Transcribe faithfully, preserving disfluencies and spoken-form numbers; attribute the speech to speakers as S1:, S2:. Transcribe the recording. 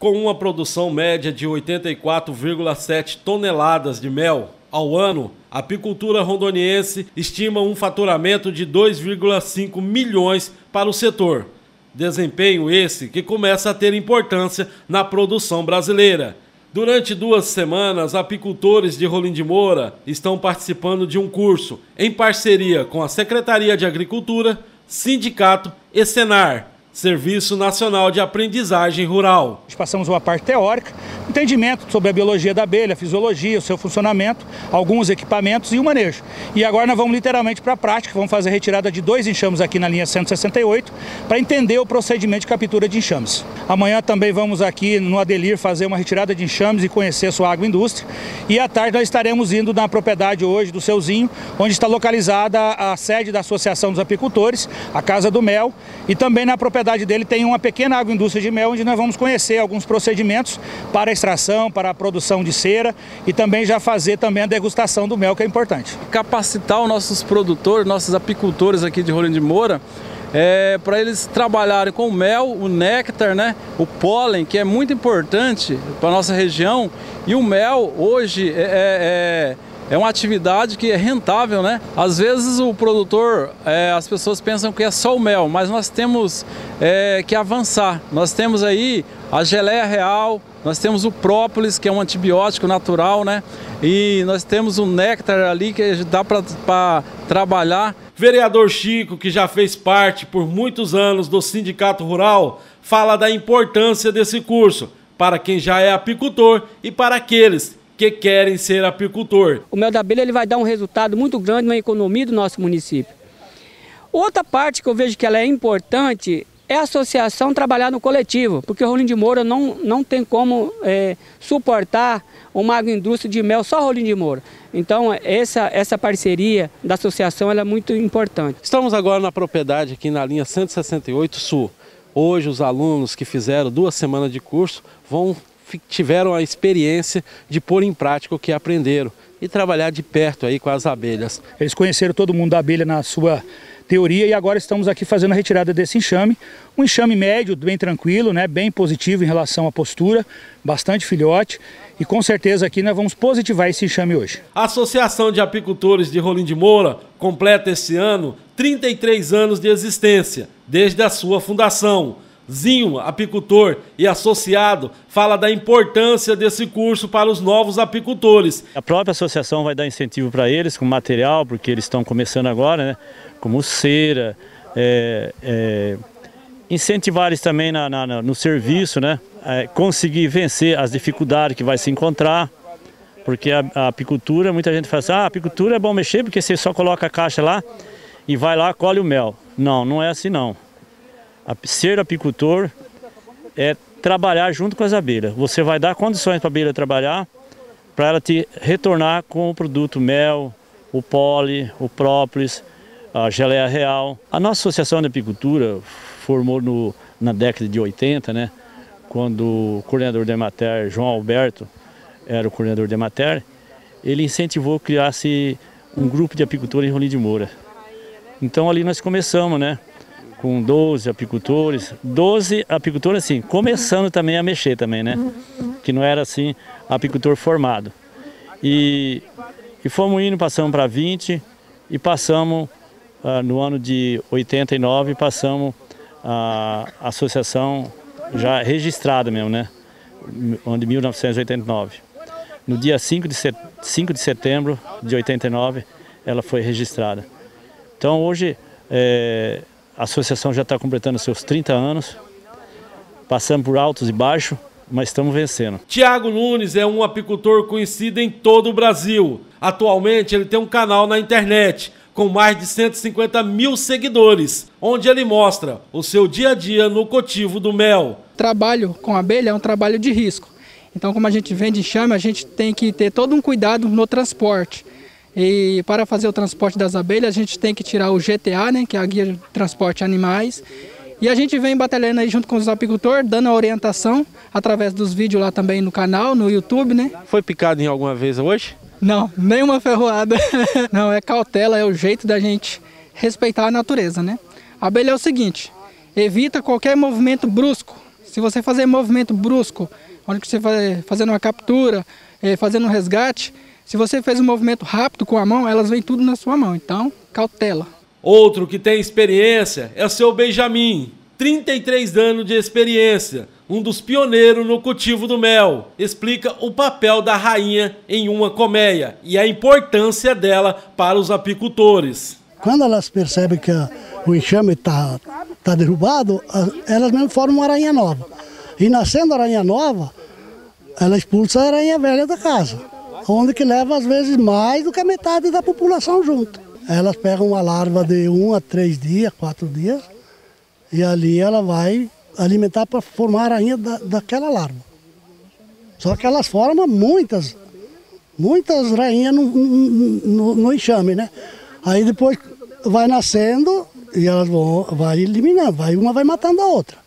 S1: Com uma produção média de oitenta e quatro vírgula sete toneladas de mel ao ano, a apicultura rondoniense estima um faturamento de dois vírgula cinco milhões para o setor. Desempenho esse que começa a ter importância na produção brasileira. Durante duas semanas, apicultores de Rolim de Moura estão participando de um curso em parceria com a Secretaria de Agricultura, Sindicato e Senar, Serviço Nacional de Aprendizagem Rural.
S2: Nós passamos uma parte teórica, entendimento sobre a biologia da abelha, a fisiologia, o seu funcionamento, alguns equipamentos e o manejo. E agora nós vamos literalmente para a prática, vamos fazer a retirada de dois enxames aqui na linha cento e sessenta e oito para entender o procedimento de captura de enxames. Amanhã também vamos aqui no Adelir fazer uma retirada de enxames e conhecer a sua agroindústria. E à tarde nós estaremos indo na propriedade hoje do Seuzinho, onde está localizada a sede da Associação dos Apicultores, a Casa do Mel, e também na propriedade dele tem uma pequena agroindústria de mel, onde nós vamos conhecer alguns procedimentos para a extração, para a produção de cera e também já fazer também a degustação do mel, que é importante.
S3: Capacitar os nossos produtores, nossos apicultores aqui de Rolim de Moura, é, para eles trabalharem com o mel, o néctar, né, o pólen, que é muito importante para a nossa região. E o mel hoje é... é É uma atividade que é rentável, né? Às vezes o produtor, é, as pessoas pensam que é só o mel, mas nós temos é, que avançar. Nós temos aí a geleia real, nós temos o própolis, que é um antibiótico natural, né? E nós temos o néctar ali que dá para trabalhar.
S1: Vereador Chico, que já fez parte por muitos anos do Sindicato Rural, fala da importância desse curso para quem já é apicultor e para aqueles que querem ser apicultor.
S4: O mel da abelha ele vai dar um resultado muito grande na economia do nosso município. Outra parte que eu vejo que ela é importante é a associação trabalhar no coletivo, porque o Rolim de Moura não, não tem como é, suportar uma agroindústria de mel só Rolim de Moura. Então essa, essa parceria da associação ela é muito importante.
S1: Estamos agora na propriedade aqui na linha cento e sessenta e oito Sul. Hoje os alunos que fizeram duas semanas de curso vão tiveram a experiência de pôr em prática o que aprenderam e trabalhar de perto aí com as abelhas.
S2: Eles conheceram todo mundo da abelha na sua teoria e agora estamos aqui fazendo a retirada desse enxame. Um enxame médio, bem tranquilo, né, bem positivo em relação à postura, bastante filhote e com certeza aqui nós vamos positivar esse enxame hoje.
S1: A Associação de Apicultores de Rolim de Moura completa esse ano trinta e três anos de existência, desde a sua fundação. Zinho, apicultor e associado, fala da importância desse curso para os novos apicultores.
S5: A própria associação vai dar incentivo para eles com material, porque eles estão começando agora, né? Como cera, é, é, incentivar eles também na, na, no serviço, né? É, conseguir vencer as dificuldades que vai se encontrar, porque a, a apicultura, muita gente fala assim, ah, a apicultura é bom mexer porque você só coloca a caixa lá e vai lá, colhe o mel. Não, não é assim não. Ser apicultor é trabalhar junto com as abelhas. Você vai dar condições para a abelha trabalhar, para ela te retornar com o produto mel, o pólen, o própolis, a geleia real. A nossa associação de apicultura formou no, na década de oitenta, né, quando o coordenador da Emater, João Alberto, era o coordenador da Emater, ele incentivou que criasse um grupo de apicultores em Rolim de Moura. Então ali nós começamos, né? Com doze apicultores, doze apicultores assim, começando também a mexer também, né? Que não era assim, apicultor formado. E, e fomos indo, passamos para vinte e passamos, ah, no ano de oitenta e nove, passamos a associação já registrada mesmo, né? Ano de mil novecentos e oitenta e nove. No dia cinco de setembro de oitenta e nove, ela foi registrada. Então hoje, é, a associação já está completando seus trinta anos, passando por altos e baixos, mas estamos vencendo.
S1: Tiago Nunes é um apicultor conhecido em todo o Brasil. Atualmente ele tem um canal na internet com mais de cento e cinquenta mil seguidores, onde ele mostra o seu dia a dia no cultivo do mel.
S6: O trabalho com abelha é um trabalho de risco. Então, como a gente vende enxame, a gente tem que ter todo um cuidado no transporte. E para fazer o transporte das abelhas, a gente tem que tirar o G T A, né, que é a Guia de Transporte de Animais. E a gente vem batalhando aí junto com os apicultores, dando a orientação através dos vídeos lá também no canal, no YouTube, né?
S1: Foi picado em alguma vez hoje?
S6: Não, nenhuma ferroada. Não, é cautela, é o jeito da gente respeitar a natureza, né? A abelha é o seguinte, evita qualquer movimento brusco. Se você fazer movimento brusco, onde você vai fazendo uma captura, é, fazendo um resgate, se você fez um movimento rápido com a mão, elas vêm tudo na sua mão, então cautela.
S1: Outro que tem experiência é o seu Benjamin, trinta e três anos de experiência, um dos pioneiros no cultivo do mel. Explica o papel da rainha em uma colmeia e a importância dela para os apicultores.
S7: Quando elas percebem que a, o enxame está tá derrubado, elas mesmo formam uma aranha nova. E nascendo a aranha nova, ela expulsa a aranha velha da casa, onde que leva às vezes mais do que a metade da população junto. Elas pegam uma larva de um a três dias, quatro dias, e ali ela vai alimentar para formar a aranha da, daquela larva. Só que elas formam muitas, muitas rainhas no, no, no enxame, né? Aí depois vai nascendo e elas vão vai eliminando, vai, uma vai matando a outra.